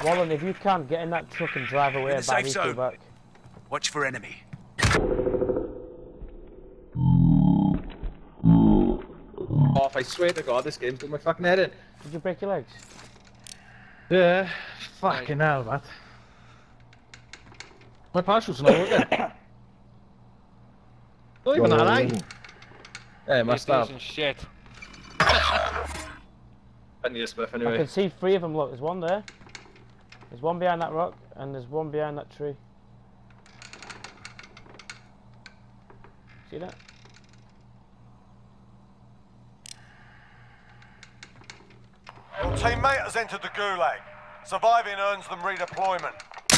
Wallen, if you can, get in that truck and drive away. In the safe back. zone. Back. Watch for enemy. Oh, I swear to God, this game's got my fucking head in. Did you break your legs? Yeah, fucking hell, man. My parachutes are not working. Not even that, eh? Yeah, must have. Shit. I need a spiff anyway. I can see 3 of them. Look, there's one there. There's one behind that rock, and there's one behind that tree. See that? Your teammate has entered the gulag. Surviving earns them redeployment.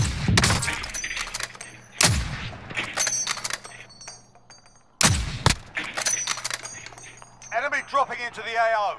Enemy dropping into the AO.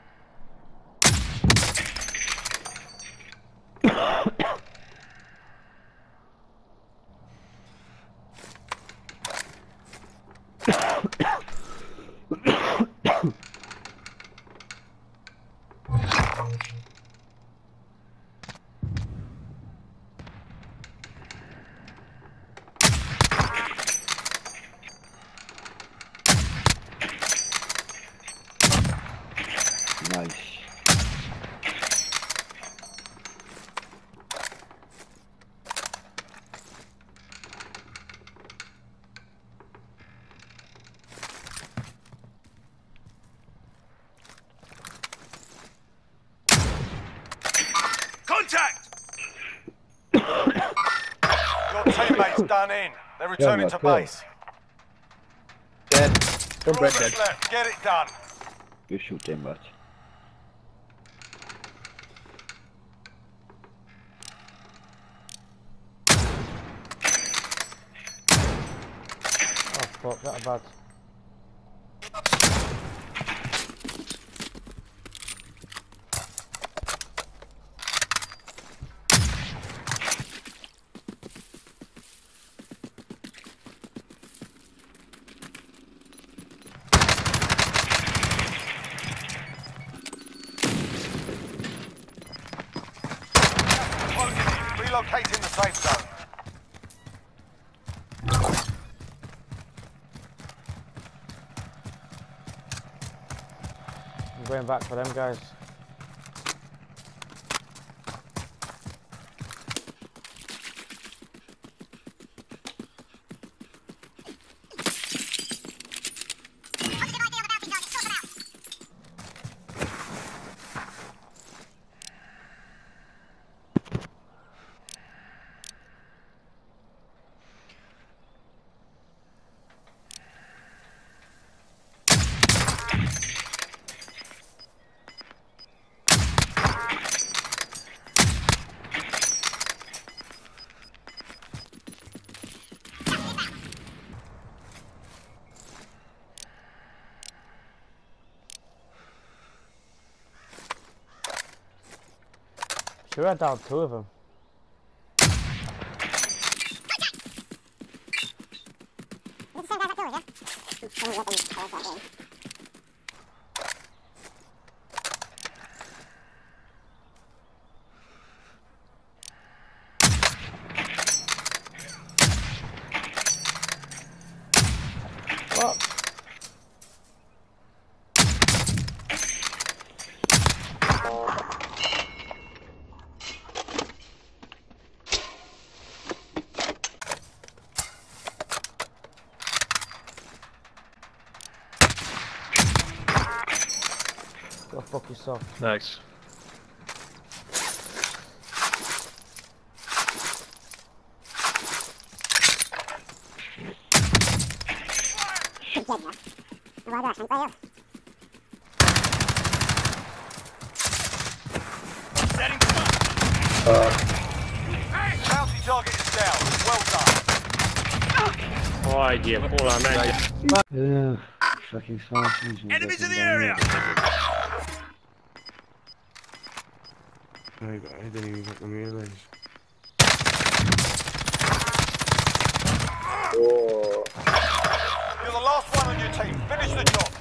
Nice. Contact! Your teammate's done in. They're returning to base. Dead. Two Don't break of us dead. left. Get it done. You shoot them, but Oh fuck, that bad. Relocating the safe zone. I'm going back for them guys. Sure, I downed 2 of them. What? Go fuck yourself. Nice. Setting fire. Bounty target is down. Well done. Why, dear? All I meant. yeah, fucking sausage. Enemies in the area! I didn't even fucking realize. Oh. You're the last one on your team. Finish the job.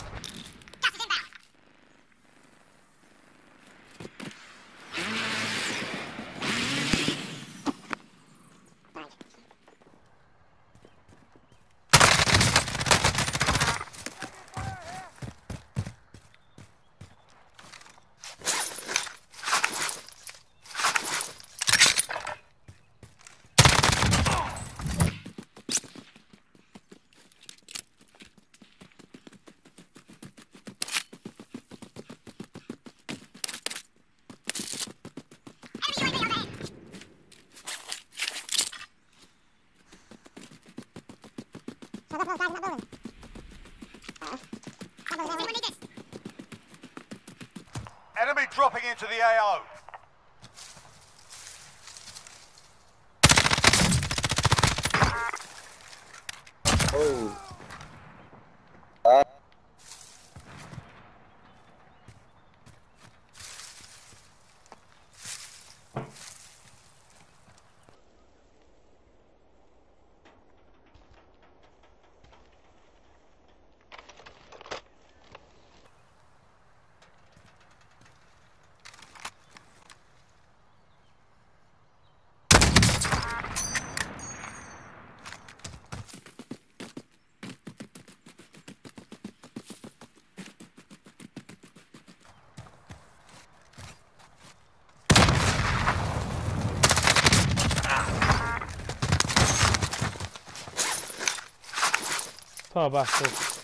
Enemy dropping into the AO. Oh. Poor bastard.